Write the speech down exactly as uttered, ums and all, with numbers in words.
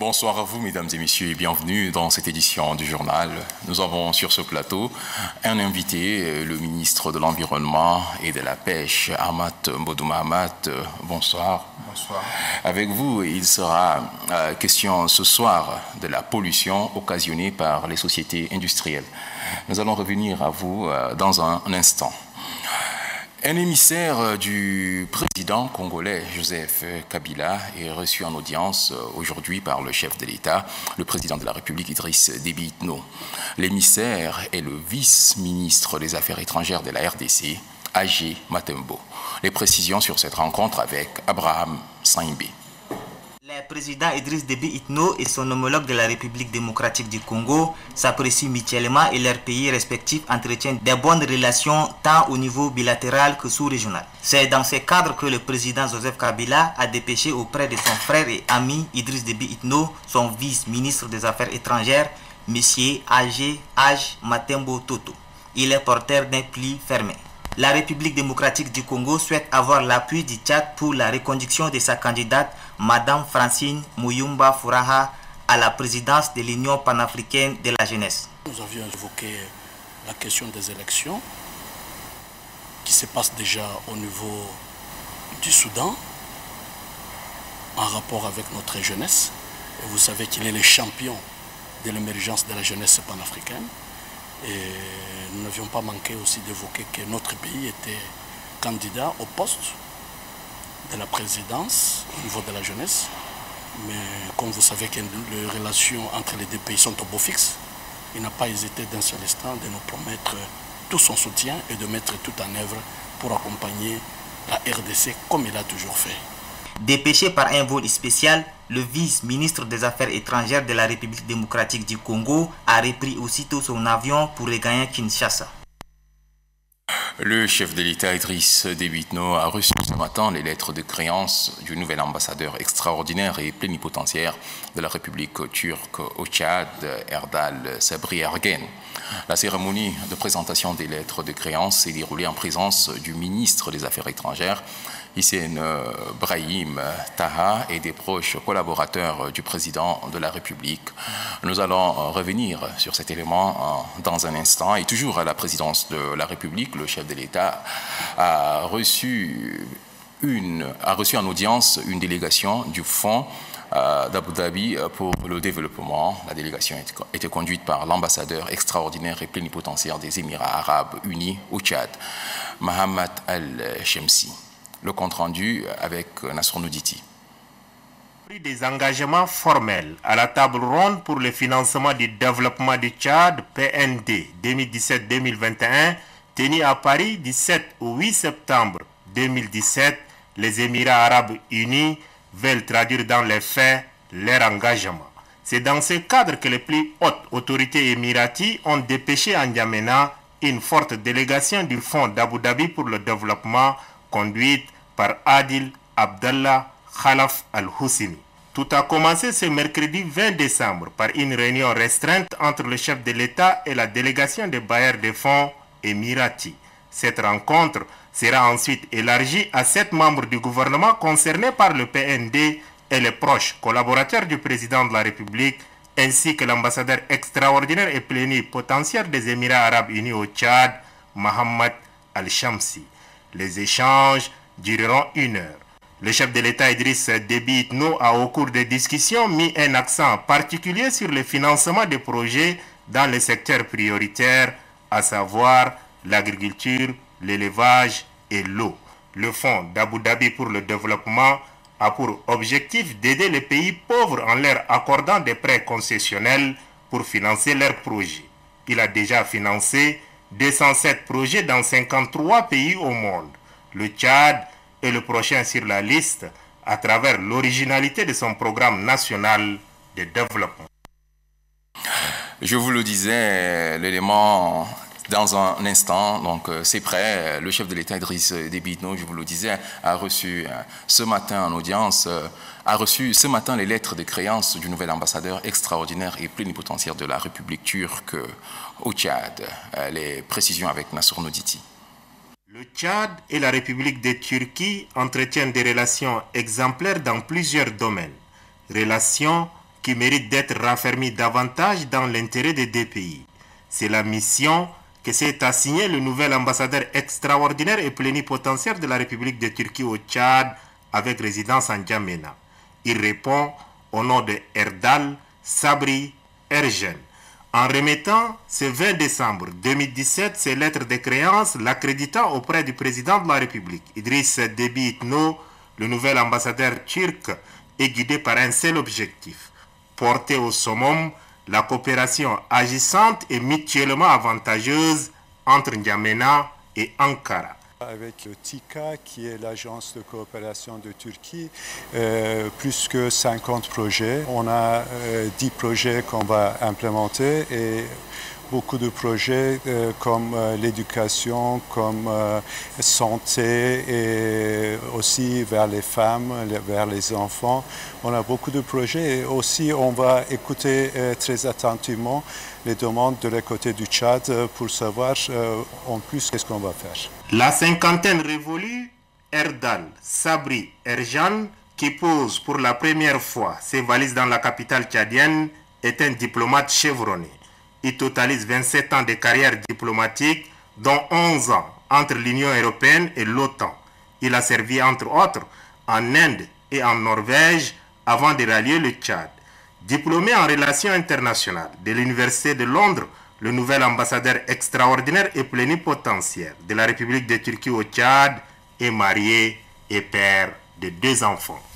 Bonsoir à vous, mesdames et messieurs, et bienvenue dans cette édition du journal. Nous avons sur ce plateau un invité, le ministre de l'Environnement et de la Pêche, Ahmad Mbodou Mahamat. Bonsoir. Bonsoir. Avec vous, il sera euh, question ce soir de la pollution occasionnée par les sociétés industrielles. Nous allons revenir à vous euh, dans un, un instant. Un émissaire du président congolais Joseph Kabila est reçu en audience aujourd'hui par le chef de l'État, le président de la République Idriss Déby Itno. L'émissaire est le vice-ministre des Affaires étrangères de la R D C, Agé Matembo. Les précisions sur cette rencontre avec Abraham Saïmbé. Le président Idriss Déby Itno et son homologue de la République démocratique du Congo s'apprécient mutuellement et leurs pays respectifs entretiennent de bonnes relations tant au niveau bilatéral que sous-régional. C'est dans ce cadre que le président Joseph Kabila a dépêché auprès de son frère et ami Idriss Déby Itno, son vice-ministre des Affaires étrangères, M. Agé Aj Matembo Toto. Il est porteur d'un pli fermé. La République démocratique du Congo souhaite avoir l'appui du Tchad pour la reconduction de sa candidate, Madame Francine Muyumba Furaha, à la présidence de l'Union panafricaine de la jeunesse. Nous avions évoqué la question des élections qui se passent déjà au niveau du Soudan en rapport avec notre jeunesse. Et vous savez qu'il est le champion de l'émergence de la jeunesse panafricaine. Et nous n'avions pas manqué aussi d'évoquer que notre pays était candidat au poste de la présidence au niveau de la jeunesse. Mais comme vous savez que les relations entre les deux pays sont au beau fixe, il n'a pas hésité d'un seul instant de nous promettre tout son soutien et de mettre tout en œuvre pour accompagner la R D C comme il a toujours fait. Dépêché par un vol spécial, le vice-ministre des Affaires étrangères de la République démocratique du Congo a repris aussitôt son avion pour regagner Kinshasa. Le chef de l'État Idriss Déby Itno a reçu ce matin les lettres de créance du nouvel ambassadeur extraordinaire et plénipotentiaire de la République turque au Tchad, Erdal Sabri Ergen. La cérémonie de présentation des lettres de créance s'est déroulée en présence du ministre des Affaires étrangères, Hissène Brahim Taha, et des proches collaborateurs du président de la République. Nous allons revenir sur cet élément dans un instant. Et toujours à la présidence de la République, le chef de l'État a reçu, une, a reçu en audience une délégation du Fonds d'Abu Dhabi pour le développement. La délégation était conduite par l'ambassadeur extraordinaire et plénipotentiaire des Émirats arabes unis au Tchad, Mohamed Al-Shemsi. Le compte-rendu avec Nasr Nouditi. Pris des engagements formels à la table ronde pour le financement du développement du Tchad, P N D deux mille dix-sept deux mille vingt et un, tenu à Paris du sept au huit septembre deux mille dix-sept, les Émirats arabes unis veulent traduire dans les faits leur engagement. C'est dans ce cadre que les plus hautes autorités émiraties ont dépêché à N'Djamena une forte délégation du Fonds d'Abu Dhabi pour le développement conduite par Adil Abdallah Khalaf Al-Houssini. Tout a commencé ce mercredi vingt décembre par une réunion restreinte entre le chef de l'État et la délégation des bailleurs de fonds émiratis. Cette rencontre sera ensuite élargie à sept membres du gouvernement concernés par le P N D et les proches collaborateurs du président de la République, ainsi que l'ambassadeur extraordinaire et plénipotentiaire des Émirats arabes unis au Tchad, Mohamed Al-Shamsi. Les échanges dureront une heure. Le chef de l'État Idriss Déby Itno a au cours des discussions mis un accent particulier sur le financement des projets dans les secteurs prioritaires, à savoir l'agriculture, l'élevage et l'eau. Le Fonds d'Abu Dhabi pour le développement a pour objectif d'aider les pays pauvres en leur accordant des prêts concessionnels pour financer leurs projets. Il a déjà financé deux cent sept projets dans cinquante-trois pays au monde. Le Tchad est le prochain sur la liste à travers l'originalité de son programme national de développement. Je vous le disais, l'élément dans un instant, donc c'est prêt. Le chef de l'État Idriss Déby Itno, je vous le disais, a reçu ce matin en audience, a reçu ce matin les lettres de créance du nouvel ambassadeur extraordinaire et plénipotentiaire de la République turque au Tchad. Les précisions avec Nasr Nouditi. Le Tchad et la République de Turquie entretiennent des relations exemplaires dans plusieurs domaines. Relations qui mérite d'être raffermie davantage dans l'intérêt des deux pays. C'est la mission que s'est assigné le nouvel ambassadeur extraordinaire et plénipotentiaire de la République de Turquie au Tchad avec résidence en N'Djamena. Il répond au nom de Erdal Sabri Ergen. En remettant ce vingt décembre deux mille dix-sept ses lettres de créance l'accréditant auprès du président de la République, Idriss Déby Itno, le nouvel ambassadeur turc est guidé par un seul objectif, porter au summum la coopération agissante et mutuellement avantageuse entre N'Djamena et Ankara. Avec le T I C A, qui est l'agence de coopération de Turquie, euh, plus que cinquante projets. On a euh, dix projets qu'on va implémenter et beaucoup de projets euh, comme euh, l'éducation, comme euh, santé et aussi vers les femmes, vers les enfants. On a beaucoup de projets et aussi on va écouter euh, très attentivement les demandes de la côté du Tchad pour savoir euh, en plus qu'est-ce qu'on va faire. La cinquantaine révolue, Erdal Sabri Erjan, qui pose pour la première fois ses valises dans la capitale tchadienne, est un diplomate chevronné. Il totalise vingt-sept ans de carrière diplomatique, dont onze ans entre l'Union européenne et l'OTAN. Il a servi entre autres en Inde et en Norvège avant de rallier le Tchad. Diplômé en relations internationales de l'Université de Londres, le nouvel ambassadeur extraordinaire et plénipotentiaire de la République de Turquie au Tchad est marié et père de deux enfants.